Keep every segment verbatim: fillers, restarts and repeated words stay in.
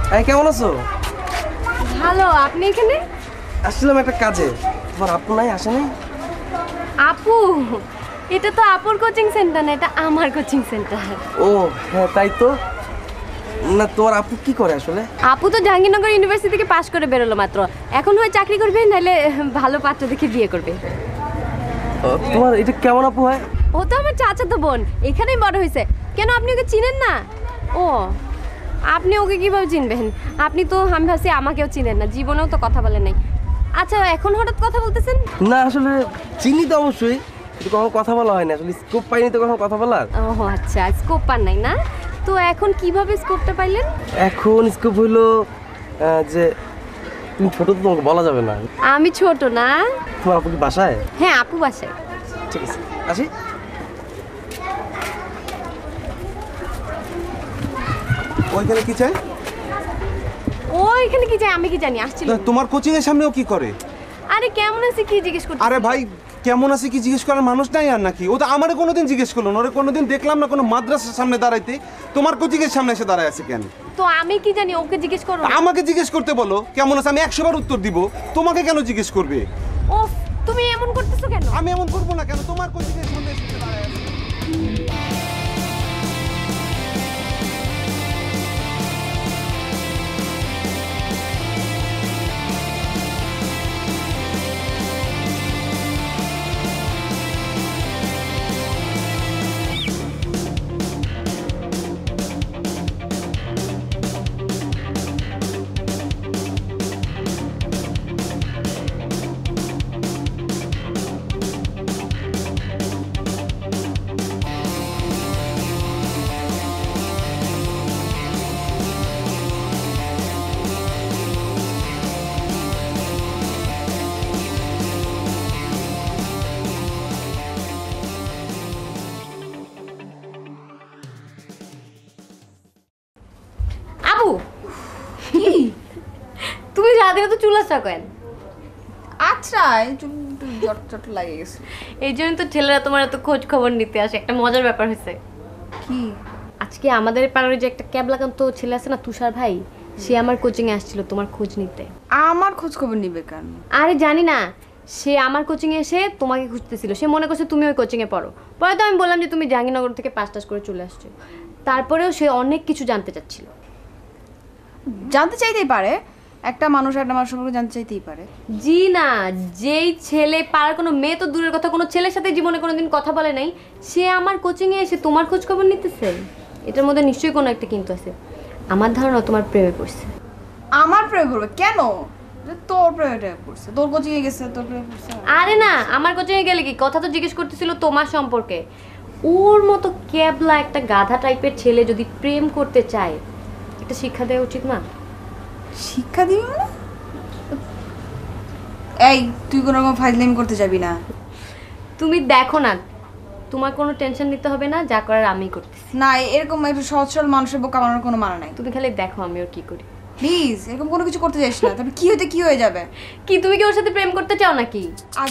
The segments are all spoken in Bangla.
এই কেমন আছো? ভালো। আপনি এখানে? আসছিলাম একটা কাজে। তোমার আপু নাই, আসে নাই? আপু? এটা তো আপুর কোচিং সেন্টার না, এটা আমার কোচিং সেন্টার। ও হ্যাঁ তাই তো। না তোমার আপু কি করে আসলে? আপু তো জাহাঙ্গীরনগর ইউনিভার্সিটি থেকে পাশ করে বেরোলো মাত্র। এখন হয় চাকরি করবে, নাহলে ভালো পাত্র দেখে বিয়ে করবে। তোমার এটা কেমন আপু হয়? ও তো আমার চাচাতো বোন, এখানেই বড় হয়েছে। কেন আপনি ওকে চিনেন না? ও আপনি ওকে কিভাবে চিনবেন? আপনি তো আমি ভাবছি আমাকেও চিনেন না, জীবনেও তো কথা বলেন নাই। আচ্ছা এখন হঠাৎ কথা বলতেছেন? না আসলে চিনি তো অবশ্যই, কিন্তু কখনো কথা বলা হয় না, আসলে স্কোপ পাইনি তো কখনো কথা বলার। ও আচ্ছা, স্কোপ পান নাই না? তো এখন কিভাবে স্কোপটা পাইলেন? এখন স্কোপ হইলো যে তুমি ছোট তো, তোমাকে বলা যাবে না। আমি ছোট না। তোমার আপু কি বাসায়? হ্যাঁ আপু বাসায়। ঠিক আছে আসি। ওইখানে কি চাই? ও এখানে কি চাই আমি কি জানি, আসছিল। তোমার কোচিং এর সামনেও কি করে? আরে কেমন আছে কি জিজ্ঞেস করতে? আরে ভাই কেমন আছে কি জিজ্ঞেস করার মানুষ নাই আর নাকি? ও তো আমারে কোনোদিন জিজ্ঞেস করলো না, ওরে কোনোদিন দেখলাম না কোনো মাদ্রাসার সামনে দাঁড়াইতে। তোমার কোচিং এর সামনে এসে দাঁড়ায় আছে কেন? তো আমি কি জানি, ওকে জিজ্ঞেস করো। আমাকে জিজ্ঞেস করতে বলো কেমন আছে, আমি একশো বার উত্তর দিব। তোমাকে কেন জিজ্ঞেস করবে? ওফ তুমি এমন করতেছো কেন? আমি এমন করবো না কেন? তোমার কোচিং এর সামনে এসে দাঁড়ায় আছে। আবু কি তুমি রাতে তো চুল আসা কেন? আচ্ছা চুল জট জট লাগে গেছে, এই জন্য তো ছেলেরা তোমার এত খোঁজ খবর নিতে আসে। একটা মজার ব্যাপার হয়েছে কি আজকে আমাদের পাড়ার যে একটা ক্যাবলাকান্ত ছেলে আছে না, তুষার ভাই, সে আমার কোচিং এ আসছিল তোমার খোঁজ নিতে। আমার খোঁজ খবর নিবে কেন? আরে জানি না, সে আমার কোচিং এ এসে তোমাকে খুঁজতেছিল। সে মনে করছে তুমি ওই কোচিং এ পড়ো। পরে তো আমি বললাম যে তুমি জাহাঙ্গীরনগর থেকে পাঁচ টাস করে চলে আসছো। তারপরেও সে অনেক কিছু জানতে চাচ্ছিল। জানতে চাইতেই পারে, একটা মানুষ একটা মানুষ সম্পর্কে জানতে চাইতেই পারে। জি না, যেই ছেলে পাড়ার কোনো মেয়ে তো দূরের কথা, কোনো ছেলের সাথে জীবনে কোনোদিন কথা বলে নাই, সে আমার কোচিং এ এসে তোমার খোঁজ খবর নিতেছে। এটার মধ্যে নিশ্চয়ই কোনো একটা কিন্তু আছে। আমার ধারণা তোমার প্রেমে পড়ছে। আমার প্রেমে পড়বে কেন? তোর প্রেমে পড়ছে, তোর কোচিং এ গেছে, তোর প্রেমে পড়ছে। আরে না, আমার কোচিং এ গেলে কি, কথা তো জিজ্ঞেস করতেছিল তোমার সম্পর্কে। ওর মতো ক্যাবলা একটা গাধা টাইপের ছেলে যদি প্রেম করতে চায়, একটা শিক্ষা দেওয়া উচিত না? শিক্ষা দিবি মানে? এই তুই কোনো রকম ফাইজলামি করতে যাবি না। তুমি দেখো না, তোমার কোনো টেনশন নিতে হবে না, যা করার আমি করতেছি। না এরকম একটু সহজ সরল মানুষের বোকা বানানোর কোনো মানে নাই। তুমি খালি দেখো আমি ওর কি করি। প্লিজ এরকম কোনো কিছু করতে যাস না, তাহলে কি হইতে কি হয়ে যাবে। কি তুমি কি ওর সাথে প্রেম করতে চাও নাকি? আর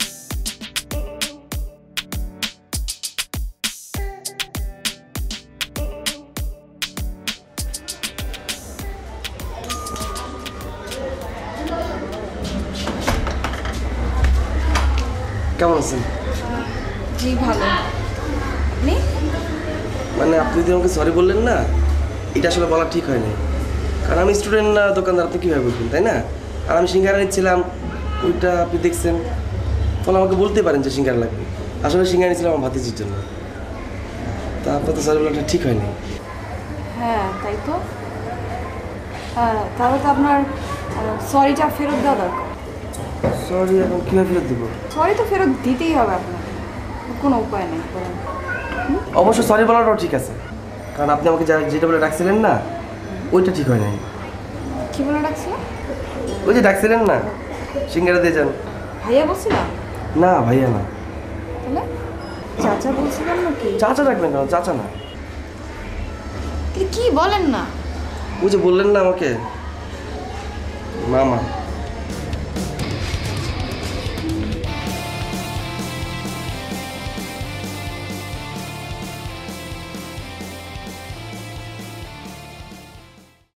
কেমন আছেন? জি ভালো। আপনি? মানে আপনি যদি আমাকে সরি বললেন না, এটা আসলে বলা ঠিক হয়নি। কারণ আমি স্টুডেন্ট না দোকানদার, আপনি কীভাবে বলবেন তাই না? আর আমি সিঙ্গারা নিচ্ছিলাম, ওইটা আপনি দেখছেন, ফলে আমাকে বলতে পারেন যে সিঙ্গারা লাগবে। আসলে সিঙ্গারা নিচ্ছিলাম আমার ভাতিজির জন্য। তা আপনার তো সরি বলাটা ঠিক হয়নি। হ্যাঁ তাই তো। তাহলে তো আপনার সরিটা ফেরত দেওয়া দরকার। সরি এখন কীভাবে ফেরত দেবো? সরি তো ফেরত দিতেই হবে আপনার, কোনো উপায় নেই। অবশ্য সরি বলাটাও ঠিক আছে, কারণ আপনি আমাকে যা যেটা বলে ডাকছিলেন না, ওইটা ঠিক হয় নাই। কি বলে ডাকছিলেন? ওই যে ডাকছিলেন না, সিঙ্গারা দিয়ে যান। ভাইয়া বলছিলাম? না ভাইয়া না। তাহলে চাচা বলছিলাম নাকি? চাচা ডাকবেন কেন? চাচা না। কি বলেন না? ওই যে বললেন না আমাকে মামা।